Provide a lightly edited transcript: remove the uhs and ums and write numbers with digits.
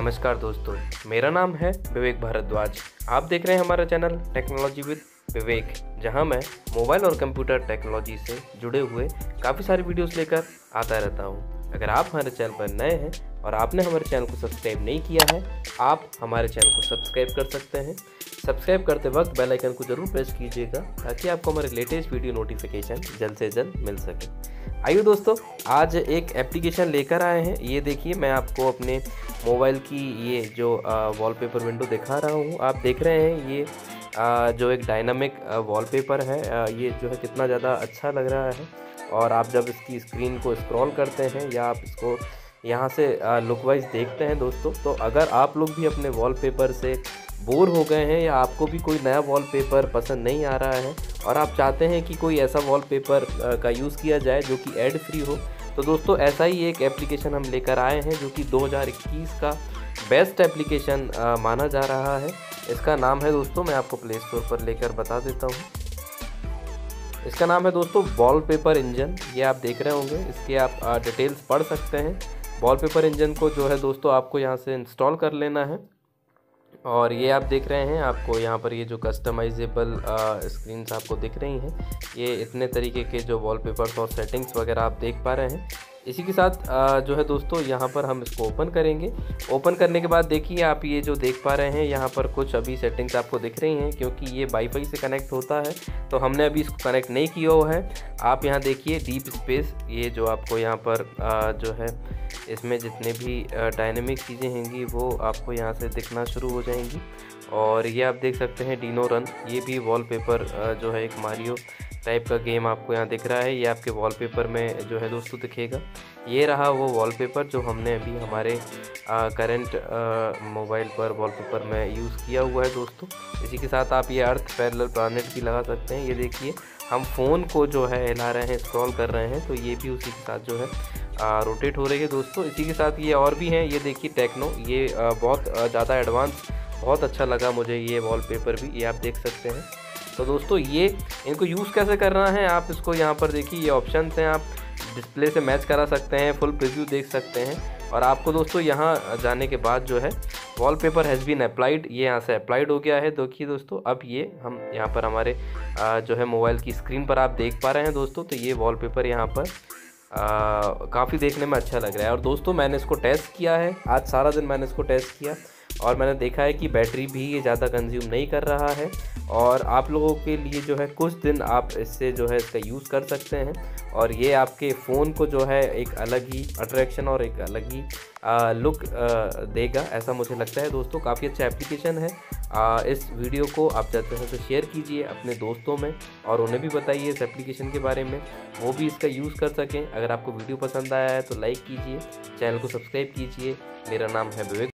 नमस्कार दोस्तों, मेरा नाम है विवेक भारद्वाज। आप देख रहे हैं हमारा चैनल टेक्नोलॉजी विद विवेक, जहां मैं मोबाइल और कंप्यूटर टेक्नोलॉजी से जुड़े हुए काफ़ी सारे वीडियोस लेकर आता रहता हूं। अगर आप हमारे चैनल पर नए हैं और आपने हमारे चैनल को सब्सक्राइब नहीं किया है, आप हमारे चैनल को सब्सक्राइब कर सकते हैं। सब्सक्राइब करते वक्त बेल आइकन को जरूर प्रेस कीजिएगा ताकि आपको हमारे लेटेस्ट वीडियो नोटिफिकेशन जल्द से जल्द मिल सके। आइए दोस्तों, आज एक एप्लीकेशन लेकर आए हैं। ये देखिए, मैं आपको अपने मोबाइल की ये जो वॉलपेपर विंडो दिखा रहा हूँ। आप देख रहे हैं ये जो एक डायनामिक वॉलपेपर है, ये जो है कितना ज़्यादा अच्छा लग रहा है। और आप जब इसकी स्क्रीन को स्क्रॉल करते हैं या आप इसको यहाँ से लुक वाइज देखते हैं दोस्तों, तो अगर आप लोग भी अपने वॉलपेपर से बोर हो गए हैं या आपको भी कोई नया वॉलपेपर पसंद नहीं आ रहा है और आप चाहते हैं कि कोई ऐसा वॉलपेपर का यूज़ किया जाए जो कि एड फ्री हो, तो दोस्तों ऐसा ही एक एप्लीकेशन हम लेकर आए हैं जो कि 2021 का बेस्ट एप्लीकेशन माना जा रहा है। इसका नाम है दोस्तों, मैं आपको प्ले स्टोर पर लेकर बता देता हूँ। इसका नाम है दोस्तों वॉलपेपर इंजन। ये आप देख रहे होंगे, इसके आप डिटेल्स पढ़ सकते हैं। वॉलपेपर इंजन को जो है दोस्तों आपको यहाँ से इंस्टॉल कर लेना है। और ये आप देख रहे हैं, आपको यहाँ पर ये जो कस्टमाइजेबल स्क्रीन्स आपको दिख रही हैं, ये इतने तरीके के जो वॉलपेपर्स और सेटिंग्स वगैरह आप देख पा रहे हैं। इसी के साथ जो है दोस्तों यहाँ पर हम इसको ओपन करेंगे। ओपन करने के बाद देखिए, आप ये जो देख पा रहे हैं यहाँ पर कुछ अभी सेटिंग्स आपको दिख रही हैं, क्योंकि ये वाईफाई से कनेक्ट होता है तो हमने अभी इसको कनेक्ट नहीं किया हुआ है। आप यहाँ देखिए डीप स्पेस, ये जो आपको यहाँ पर जो है इसमें जितने भी डायनेमिक चीज़ें होंगी वो आपको यहाँ से दिखना शुरू हो जाएंगी। और ये आप देख सकते हैं डिनो रन, ये भी वॉलपेपर जो है एक मारियो टाइप का गेम आपको यहाँ दिख रहा है। ये आपके वॉलपेपर में जो है दोस्तों दिखेगा। ये रहा वो वॉलपेपर जो हमने अभी हमारे करंट मोबाइल पर वॉलपेपर में यूज़ किया हुआ है दोस्तों। इसी के साथ आप ये अर्थ पैरेलल प्लैनेट भी लगा सकते हैं। ये देखिए, हम फ़ोन को जो है हिला रहे हैं, स्क्रॉल कर रहे हैं, तो ये भी उसी के साथ जो है रोटेट हो रही है दोस्तों। इसी के साथ ये और भी हैं, ये देखिए टेक्नो, ये बहुत ज़्यादा एडवांस, बहुत अच्छा लगा मुझे ये वॉलपेपर भी, ये आप देख सकते हैं। तो दोस्तों ये इनको यूज़ कैसे करना है, आप इसको यहाँ पर देखिए, ये ऑप्शंस हैं, आप डिस्प्ले से मैच करा सकते हैं, फुल प्रीव्यू देख सकते हैं। और आपको दोस्तों यहाँ जाने के बाद जो है वॉलपेपर हैज़ बीन अप्लाइड, ये यहाँ से अप्लाइड हो गया है। देखिए दोस्तों, अब ये हम यहाँ पर हमारे जो है मोबाइल की स्क्रीन पर आप देख पा रहे हैं दोस्तों। तो ये वॉलपेपर यहाँ पर काफ़ी देखने में अच्छा लग रहा है। और दोस्तों मैंने इसको टेस्ट किया है, आज सारा दिन मैंने इसको टेस्ट किया और मैंने देखा है कि बैटरी भी ये ज़्यादा कंज्यूम नहीं कर रहा है। और आप लोगों के लिए जो है कुछ दिन आप इससे जो है इसका यूज़ कर सकते हैं और ये आपके फ़ोन को जो है एक अलग ही अट्रैक्शन और एक अलग ही लुक देगा, ऐसा मुझे लगता है दोस्तों। काफ़ी अच्छा एप्लीकेशन है। इस वीडियो को आप ज़्यादा से ज़्यादा शेयर कीजिए अपने दोस्तों में और उन्हें भी बताइए इस एप्लीकेशन के बारे में, वो भी इसका यूज़ कर सकें। अगर आपको वीडियो पसंद आया है तो लाइक कीजिए, चैनल को सब्सक्राइब कीजिए। मेरा नाम है विवेक।